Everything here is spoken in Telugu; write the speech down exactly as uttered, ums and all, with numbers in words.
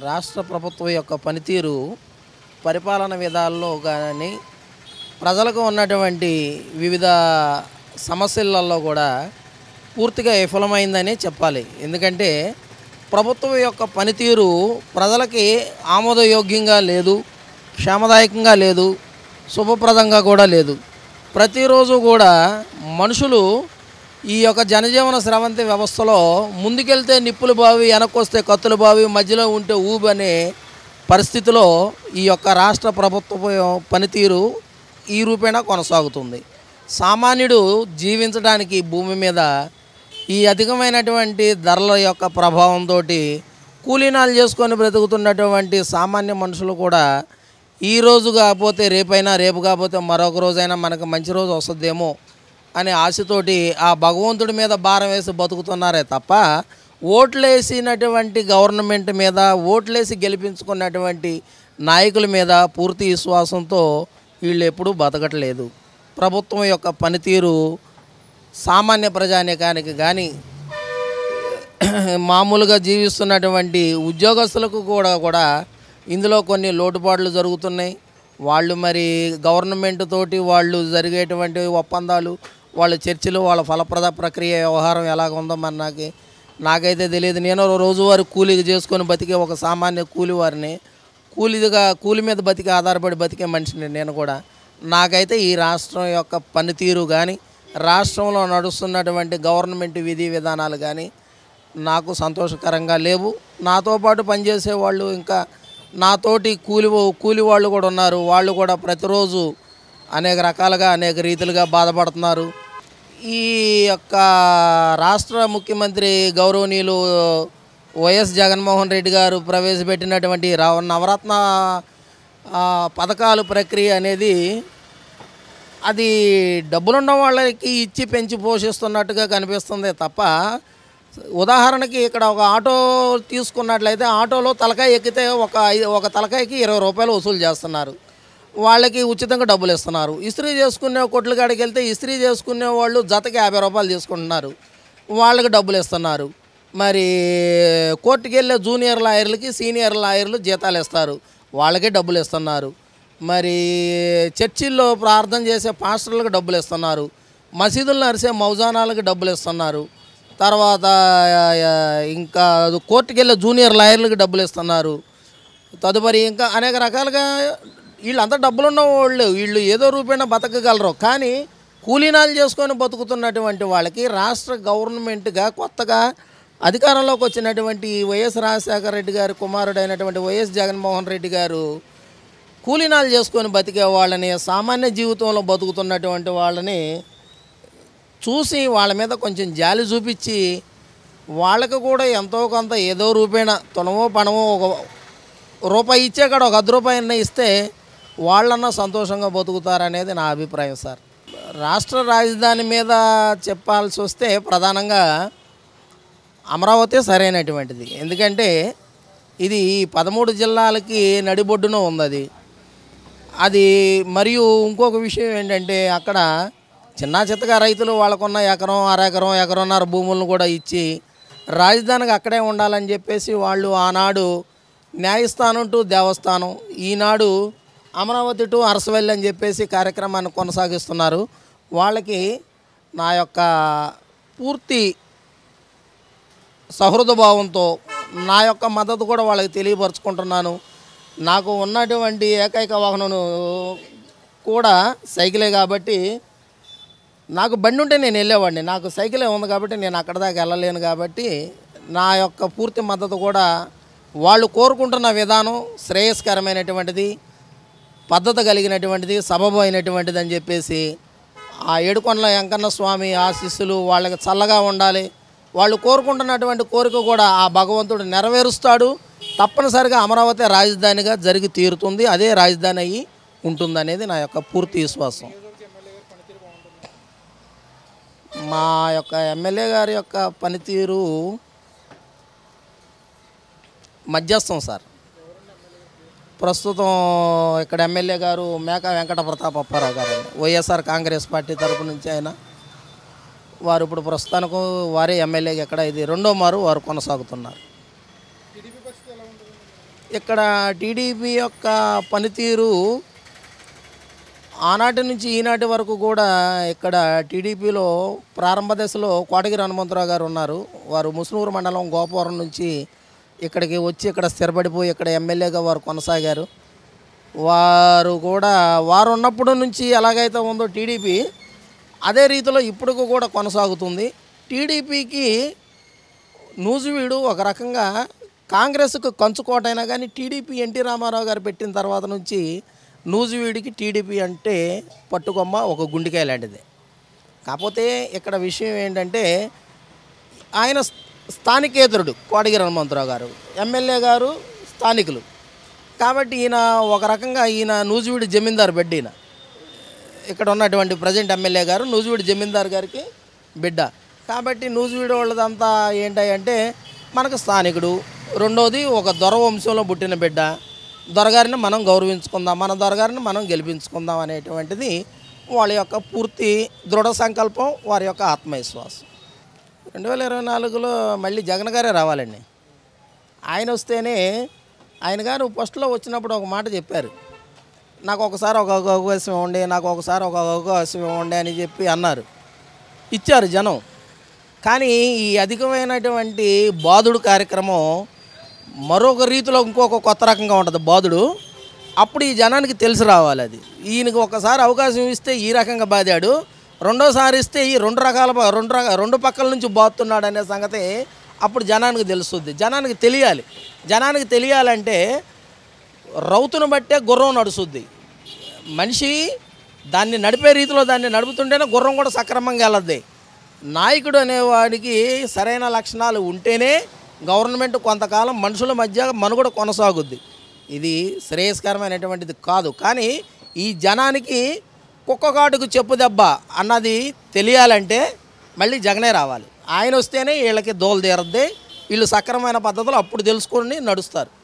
రాష్ట్ర ప్రభుత్వం యొక్క పనితీరు పరిపాలన విధాల్లో కానీ ప్రజలకు ఉన్నటువంటి వివిధ సమస్యలలో కూడా పూర్తిగా విఫలమైందని చెప్పాలి. ఎందుకంటే ప్రభుత్వం యొక్క పనితీరు ప్రజలకి ఆమోదయోగ్యంగా లేదు, క్షేమదాయకంగా లేదు, శుభప్రదంగా కూడా లేదు. ప్రతిరోజు కూడా మనుషులు ఈ యొక్క జనజీవన స్రవంతి వ్యవస్థలో ముందుకెళ్తే నిప్పులు బావి, వెనక్కొస్తే కత్తుల బావి, మధ్యలో ఉంటే ఊబి అనే పరిస్థితిలో ఈ యొక్క రాష్ట్ర ప్రభుత్వ పనితీరు ఈ రూపేణా కొనసాగుతుంది. సామాన్యుడు జీవించడానికి భూమి మీద ఈ అధికమైనటువంటి ధరల యొక్క ప్రభావంతో కూలీనాలు చేసుకొని బ్రతుకుతున్నటువంటి సామాన్య మనుషులు కూడా ఈ రోజు కాకపోతే రేపైనా, రేపు కాకపోతే మరొక రోజైనా మనకు మంచి రోజు వస్తుందేమో అనే ఆశతోటి ఆ భగవంతుడి మీద భారం వేసి బతుకుతున్నారే తప్ప ఓట్లేసినటువంటి గవర్నమెంట్ మీద, ఓట్లేసి గెలిపించుకున్నటువంటి నాయకుల మీద పూర్తి విశ్వాసంతో వీళ్ళు ఎప్పుడూ బతకట్లేదు. ప్రభుత్వం యొక్క పనితీరు సామాన్య ప్రజానీకానికి కానీ మామూలుగా జీవిస్తున్నటువంటి ఉద్యోగస్తులకు కూడా కూడా ఇందులో కొన్ని లోటుపాట్లు జరుగుతున్నాయి. వాళ్ళు మరి గవర్నమెంట్ తోటి వాళ్ళు జరిగేటువంటి ఒప్పందాలు, వాళ్ళ చర్చలు, వాళ్ళ ఫలప్రద ప్రక్రియ వ్యవహారం ఎలాగ ఉందో మరి నాకు నాకైతే తెలియదు. నేను రోజువారీ కూలీగా చేసుకొని బతికే ఒక సామాన్య కూలి వారిని, కూలీగా కూలి మీద బతికి ఆధారపడి బతికే మనిషిని నేను కూడా. నాకైతే ఈ రాష్ట్రం యొక్క పనితీరు కానీ, రాష్ట్రంలో నడుస్తున్నటువంటి గవర్నమెంట్ విధి విధానాలు కానీ నాకు సంతోషకరంగా లేవు. నాతో పాటు పనిచేసే వాళ్ళు, ఇంకా నాతోటి కూలి కూలి వాళ్ళు కూడా ఉన్నారు. వాళ్ళు కూడా ప్రతిరోజు అనేక రకాలుగా, అనేక రీతిలుగా బాధపడుతున్నారు. ఈ యొక్క రాష్ట్ర ముఖ్యమంత్రి గౌరవనీయులు వైఎస్ జగన్మోహన్ రెడ్డి గారు ప్రవేశపెట్టినటువంటి నవరత్న పథకాలు ప్రక్రియ అనేది అది డబ్బులున్న వాళ్ళకి ఇచ్చి పెంచి పోషిస్తున్నట్టుగా కనిపిస్తుంది తప్ప, ఉదాహరణకి ఇక్కడ ఒక ఆటో తీసుకున్నట్లయితే ఆటోలో తలకాయ ఎక్కితే ఒక ఒక తలకాయకి ఇరవై రూపాయలు వసూలు చేస్తున్నారు. వాళ్ళకి ఉచితంగా డబ్బులు ఇస్తున్నారు. ఇస్త్రీ చేసుకునే కొట్ల కాడికి వెళ్తే ఇస్త్రీ చేసుకునే వాళ్ళు జతకి యాభై రూపాయలు తీసుకుంటున్నారు, వాళ్ళకి డబ్బులు ఇస్తున్నారు. మరి కోర్టుకి వెళ్ళే జూనియర్ లాయర్లకి సీనియర్ లాయర్లు జీతాలు ఇస్తారు, వాళ్ళకే డబ్బులు ఇస్తున్నారు. మరి చర్చిల్లో ప్రార్థన చేసే పాస్టర్లకు డబ్బులు ఇస్తున్నారు, మసీదులు నడిసే మౌజానాలకు డబ్బులు ఇస్తున్నారు. తర్వాత ఇంకా కోర్టుకి వెళ్ళే జూనియర్ లాయర్లకు డబ్బులు ఇస్తున్నారు. తదుపరి ఇంకా అనేక రకాలుగా వీళ్ళంతా డబ్బులున్న వాళ్ళు, వీళ్ళు ఏదో రూపేణ బతకగలరు. కానీ కూలీనాలు చేసుకొని బతుకుతున్నటువంటి వాళ్ళకి రాష్ట్ర గవర్నమెంట్గా కొత్తగా అధికారంలోకి వచ్చినటువంటి వైఎస్ రాజశేఖర రెడ్డి గారి కుమారుడైనటువంటి వైఎస్ జగన్మోహన్ రెడ్డి గారు కూలీనాలు చేసుకొని బతికే వాళ్ళని, సామాన్య జీవితంలో బతుకుతున్నటువంటి వాళ్ళని చూసి వాళ్ళ మీద కొంచెం జాలి చూపించి వాళ్ళకు కూడా ఎంతో కొంత ఏదో రూపేణ తొనమో పణమో ఒక రూపాయి ఇచ్చే కాడ ఒక అర్ధ రూపాయన్న ఇస్తే వాళ్ళన్నా సంతోషంగా బతుకుతారనేది నా అభిప్రాయం సార్. రాష్ట్ర రాజధాని మీద చెప్పాల్సి వస్తే ప్రధానంగా అమరావతి సరైనటువంటిది. ఎందుకంటే ఇది పదమూడు జిల్లాలకి నడిబొడ్డున ఉంది అది అది మరియు ఇంకొక విషయం ఏంటంటే అక్కడ చిన్న చిత్తగా రైతులు వాళ్ళకున్న ఎకరం అరెకరం ఎకరన్నర భూములను కూడా ఇచ్చి రాజధానికి అక్కడే ఉండాలని చెప్పేసి వాళ్ళు ఆనాడు న్యాయస్థానం to Devasthanam, Eenadu Amaravati to Arasavalli అని చెప్పేసి కార్యక్రమాన్ని కొనసాగిస్తున్నారు. వాళ్ళకి నా యొక్క పూర్తి సహృద భావంతో నా యొక్క మద్దతు కూడా వాళ్ళకి తెలియపరుచుకుంటున్నాను. నాకు ఉన్నటువంటి ఏకైక వాహనం కూడా సైకిలే కాబట్టి, నాకు బండి ఉంటే నేను వెళ్ళేవాడిని, నాకు సైకిలే ఉంది కాబట్టి నేను అక్కడ దాకా వెళ్ళలేను. కాబట్టి నా యొక్క పూర్తి మద్దతు కూడా వాళ్ళు కోరుకుంటున్న విధానం శ్రేయస్కరమైనటువంటిది, పద్ధతి కలిగినటువంటిది, సబబు అయినటువంటిది అని చెప్పేసి ఆ ఏడుకొండల వెంకన్న స్వామి ఆశీస్సులు వాళ్ళకి చల్లగా ఉండాలి. వాళ్ళు కోరుకుంటున్నటువంటి కోరిక కూడా ఆ భగవంతుడు నెరవేరుస్తాడు. తప్పనిసరిగా అమరావతి రాజధానిగా జరిగి తీరుతుంది, అదే రాజధాని అయ్యి ఉంటుందనేది నా యొక్క పూర్తి విశ్వాసం. మా యొక్క ఎమ్మెల్యే గారి యొక్క పనితీరు మధ్యస్థం సార్. ప్రస్తుతం ఇక్కడ ఎమ్మెల్యే గారు మేకా వెంకట ప్రతాప్ అప్పారావు గారు, వైఎస్ఆర్ కాంగ్రెస్ పార్టీ తరపు నుంచి ఆయన వారు ఇప్పుడు ప్రస్తుతానికి వారే ఎమ్మెల్యేగా ఎక్కడ ఇది రెండో మారు వారు కొనసాగుతున్నారు. ఇక్కడ టీడీపీ యొక్క పనితీరు ఆనాటి నుంచి ఈనాటి వరకు కూడా ఇక్కడ టీడీపీలో ప్రారంభ దశలో కోటగిరి హనుమంతరావు గారు ఉన్నారు. వారు ముస్నూరు మండలం గోపవరం నుంచి ఇక్కడికి వచ్చి ఇక్కడ స్థిరపడిపోయి ఇక్కడ ఎమ్మెల్యేగా వారు కొనసాగారు. వారు కూడా వారు ఉన్నప్పుడు నుంచి ఎలాగైతే ఉందో టీడీపీ అదే రీతిలో ఇప్పుడు కూడా కొనసాగుతుంది. టీడీపీకి నూజివీడు ఒక రకంగా కాంగ్రెస్కు కంచుకోటైనా కానీ టీడీపీ ఎన్టీ రామారావు గారు పెట్టిన తర్వాత నుంచి నూజివీడికి టీడీపీ అంటే పట్టుకొమ్మ ఒక గుండెకాయ లాంటిది. కాకపోతే ఇక్కడ విషయం ఏంటంటే ఆయన స్థానికేతరుడు కోటగిరి హనుమంతరావు గారు, ఎమ్మెల్యే గారు స్థానికులు కాబట్టి ఈయన ఒక రకంగా ఈయన నూజివీడి జమీందారు బిడ్డ. ఈయన ఇక్కడ ఉన్నటువంటి ప్రజెంట్ ఎమ్మెల్యే గారు నూజివీడి జమీందారు గారికి బిడ్డ కాబట్టి నూజివీడి వాళ్ళదంతా ఏంటంటే మనకు స్థానికుడు. రెండోది ఒక దొర వంశంలో పుట్టిన బిడ్డ, దొరగారిని మనం గౌరవించుకుందాం, మన దొరగారిని మనం గెలిపించుకుందాం అనేటువంటిది వాళ్ళ యొక్క పూర్తి దృఢ సంకల్పం, వారి యొక్క ఆత్మవిశ్వాసం. రెండు వేల ఇరవై నాలుగులో మళ్ళీ జగన్ గారే రావాలండి. ఆయన వస్తేనే ఆయన గారు ఫస్ట్లో వచ్చినప్పుడు ఒక మాట చెప్పారు, నాకు ఒకసారి ఒక అవకాశం ఇవ్వండి, నాకు ఒకసారి ఒక అవకాశం ఇవ్వండి అని చెప్పి అన్నారు. ఇచ్చారు జనం. కానీ ఈ అధికమైనటువంటి బాధుడు కార్యక్రమం మరొక రీతిలో ఇంకొక కొత్త రకంగా ఉంటుంది బాధుడు. అప్పుడు ఈ జనానికి తెలిసి రావాలి. అది ఈయనకి ఒకసారి అవకాశం ఇస్తే ఈ రకంగా బాధాడు, రెండోసారి ఇస్తే ఈ రెండు రకాల రెండు రకాల రెండు పక్కల నుంచి బాతున్నాడు అనే సంగతి అప్పుడు జనానికి తెలుస్తుంది. జనానికి తెలియాలి. జనానికి తెలియాలంటే రౌతును బట్టే గుర్రం నడుస్తుంది. మనిషి దాన్ని నడిపే రీతిలో దాన్ని నడుపుతుంటేనే గుర్రం కూడా సక్రమంగా వెళ్ళద్ది. నాయకుడు అనేవాడికి సరైన లక్షణాలు ఉంటేనే గవర్నమెంట్ కొంతకాలం మనుషుల మధ్య మనుగడ కొనసాగుద్ది. ఇది శ్రేయస్కరమైనటువంటిది కాదు. కానీ ఈ జనానికి కుక్కకాటుకు చెప్పు దెబ్బ అన్నది తెలియాలంటే మళ్ళీ జగనే రావాలి. ఆయన వస్తేనే వీళ్ళకి దోలు తీరద్ది. వీళ్ళు సక్రమైన పద్ధతులు అప్పుడు తెలుసుకొని నడుస్తారు.